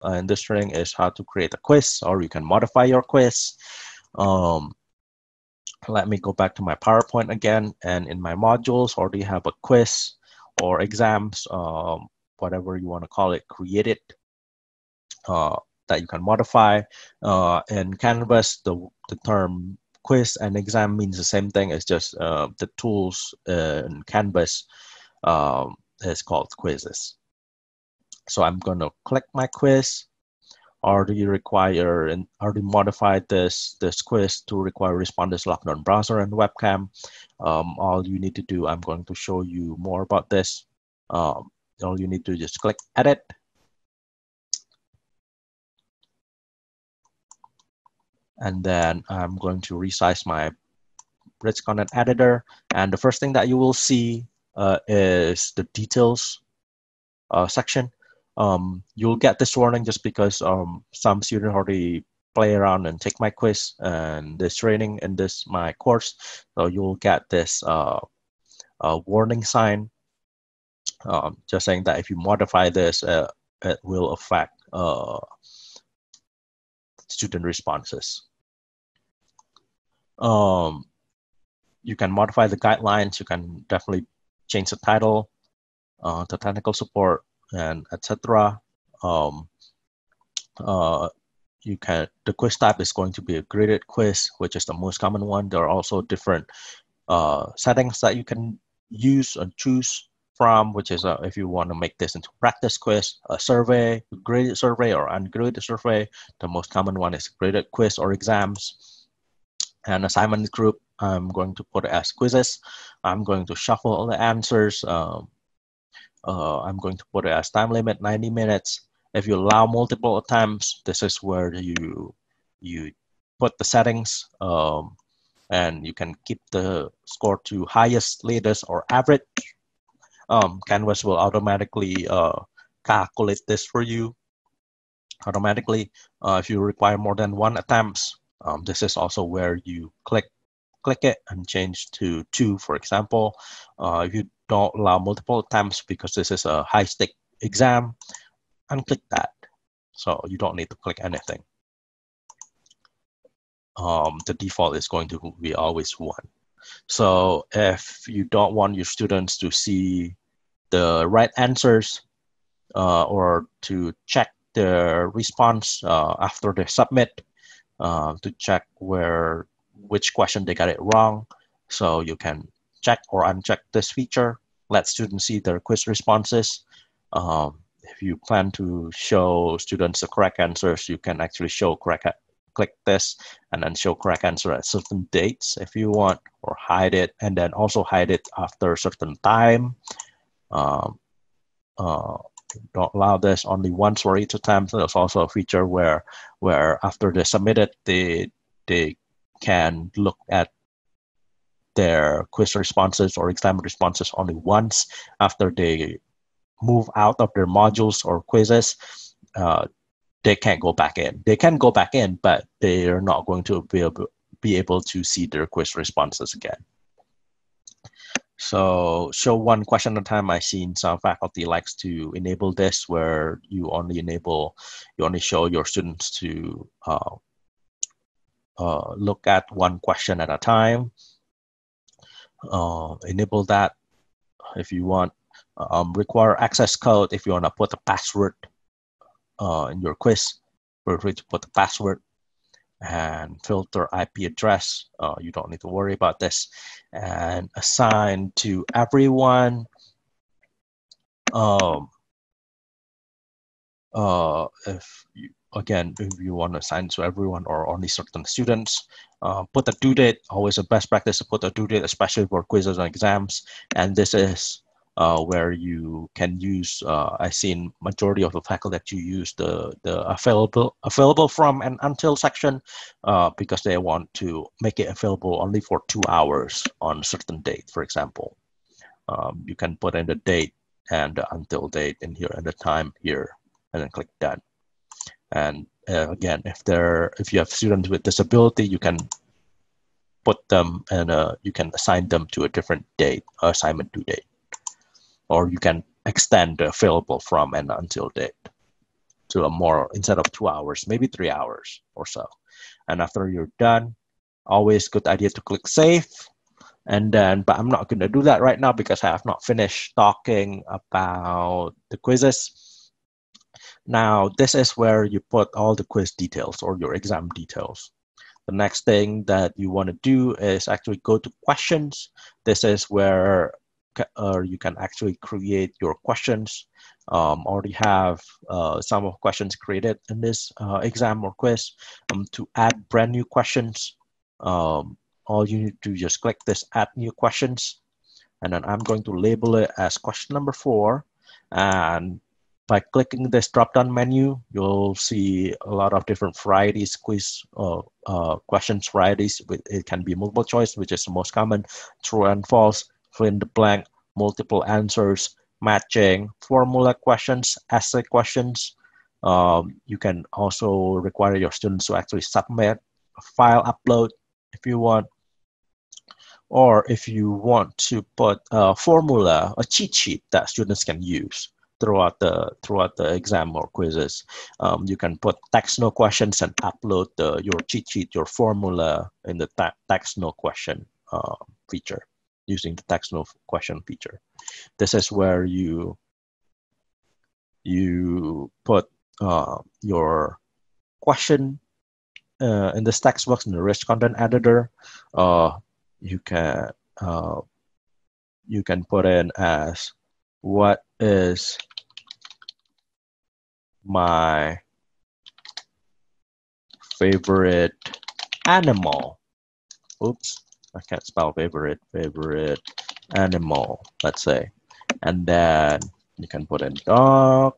in this training is how to create a quiz, or you can modify your quiz. Um, Let me go back to my PowerPoint again, and in my modules already have a quiz or exams, whatever you want to call it, created that you can modify. In Canvas, the term quiz and exam means the same thing. It's just the tools in Canvas is called quizzes. So I'm going to click my quiz. Already modified this quiz to require respondents logged on browser and webcam. All you need to do, I'm going to show you more about this. All you need to just click edit. And then I'm going to resize my rich content editor. And the first thing that you will see is the details section. You'll get this warning just because some students already play around and take my quiz and this training in my course. So you'll get this warning sign just saying that if you modify this, it will affect student responses. You can modify the guidelines. You can definitely change the title, the technical support, and etc. The quiz type is going to be a graded quiz, which is the most common one. There are also different settings that you can use and choose from, which is if you want to make this into practice quiz, a survey, graded survey, or ungraded survey. The most common one is graded quiz or exams. And assignment group, I'm going to put it as quizzes. I'm going to shuffle all the answers. I'm going to put it as time limit 90 minutes. If you allow multiple attempts, this is where you put the settings, and you can keep the score to highest, latest, or average. Canvas will automatically calculate this for you automatically. If you require more than one attempts, this is also where you click it and change to 2, for example. If you don't allow multiple attempts because this is a high-stake exam, unclick that. So you don't need to click anything. The default is going to be always 1. So if you don't want your students to see the right answers or to check their response after they submit, to check which question they got it wrong, so you can check or uncheck this feature, let students see their quiz responses. If you plan to show students the correct answers, you can actually show click this and then show correct answer at certain dates if you want, or hide it, and then also hide it after a certain time. Don't allow this only once or each time. So there's also a feature where after they submit it, they can look at their quiz responses or exam responses only once. After they move out of their modules or quizzes, they can't go back in. They can go back in, but they are not going to be able to see their quiz responses again. So show one question at a time. I've seen some faculty likes to enable this, where you only show your students to look at one question at a time. Enable that if you want. Require access code if you want to put a password in your quiz. Feel free to put the password. And filter IP address. You don't need to worry about this. And assign to everyone. If you want to assign to everyone or only certain students, put a due date. Always a best practice to put a due date, especially for quizzes and exams. And this is where you can use, I've seen majority of the faculty that you use the available from and until section because they want to make it available only for 2 hours on a certain date, for example. You can put in the date and the until date in here and the time here, and then click done. And again, if you have students with disability, you can put them and you can assign them to a different date, assignment due date. Or you can extend the available from and until date. to a more, instead of 2 hours, maybe 3 hours or so. And after you're done, always good idea to click save. And then, but I'm not going to do that right now because I have not finished talking about the quizzes. Now, this is where you put all the quiz details or your exam details. The next thing that you want to do is actually go to questions. This is where you can actually create your questions. Already have some of questions created in this exam or quiz. To add brand new questions, all you need to just click this add new questions, and then I'm going to label it as question number 4. And by clicking this drop-down menu, you'll see a lot of different varieties, quiz questions varieties. It can be multiple choice, which is the most common, true and false, fill in the blank, multiple answers, matching, formula questions, essay questions. You can also require your students to actually submit a file upload if you want. Or if you want to put a formula, a cheat sheet that students can use throughout the exam or quizzes, you can put text no questions and upload your cheat sheet, your formula in the text no question feature, using the text no question feature. This is where you put your question in this text box in the rich content editor. You can put in as, what is my favorite animal? Oops, I can't spell favorite animal, let's say. And then you can put in dog,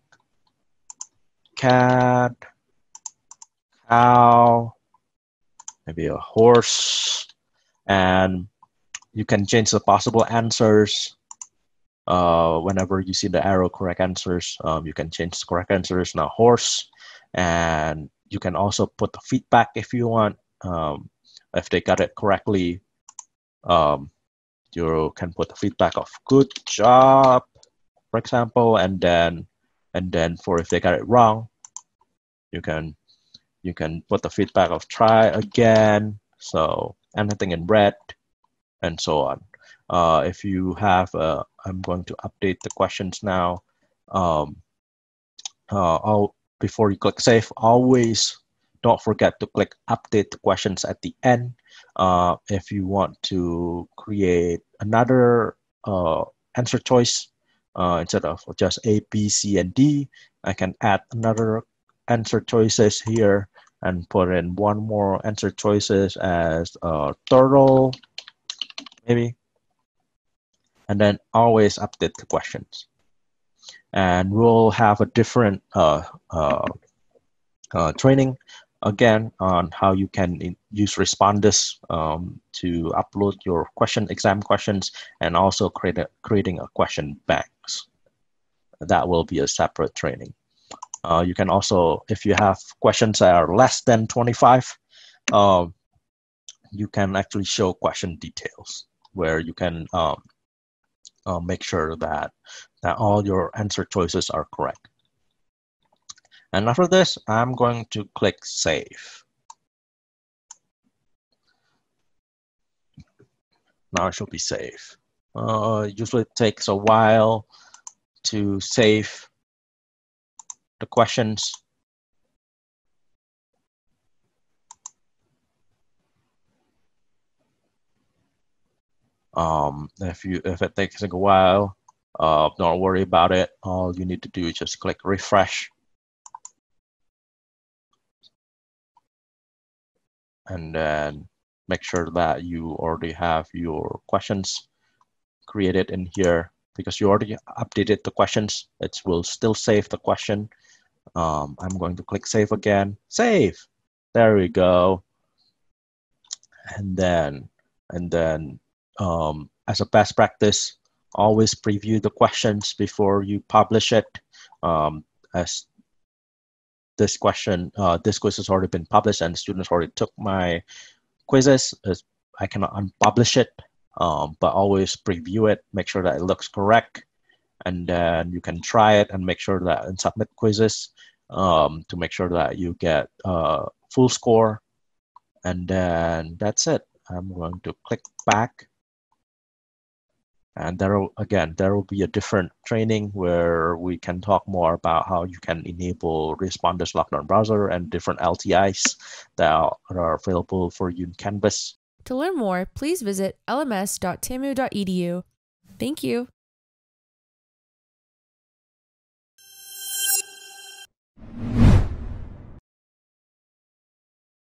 cat, cow, maybe a horse, and you can change the possible answers. Whenever you see the arrow correct answers, you can change the correct answers. Now horse, and you can also put the feedback if you want. If they got it correctly, you can put the feedback of good job, for example, and then for if they got it wrong, you can put the feedback of try again. So anything in red, and so on. If you have, I'm going to update the questions now. Before you click save, always don't forget to click update the questions at the end. If you want to create another answer choice, instead of just A, B, C, and D, I can add another answer choices here and put in one more answer choices as turtle, maybe. And then always update the questions. And we'll have a different training again on how you can use Respondus to upload your exam questions, and also creating a question banks. That will be a separate training. You can also, if you have questions that are less than 25, you can actually show question details where you can make sure that all your answer choices are correct. And after this, I'm going to click save. Now it should be saved. Usually it takes a while to save the questions. If it takes a while, don't worry about it. All you need to do is just click refresh. And then make sure that you already have your questions created in here, because you already updated the questions. It will still save the question. I'm going to click save again. Save. There we go. And then as a best practice, always preview the questions before you publish it. As this quiz has already been published and students already took my quizzes, I cannot unpublish it, but always preview it, make sure that it looks correct, and then you can try it and make sure that in submit quizzes, to make sure that you get full score. And then that's it. I'm going to click back. And there will be a different training where we can talk more about how you can enable Responders Lockdown Browser and different LTIs that are available for you in Canvas. To learn more, please visit lms.tamu.edu. Thank you.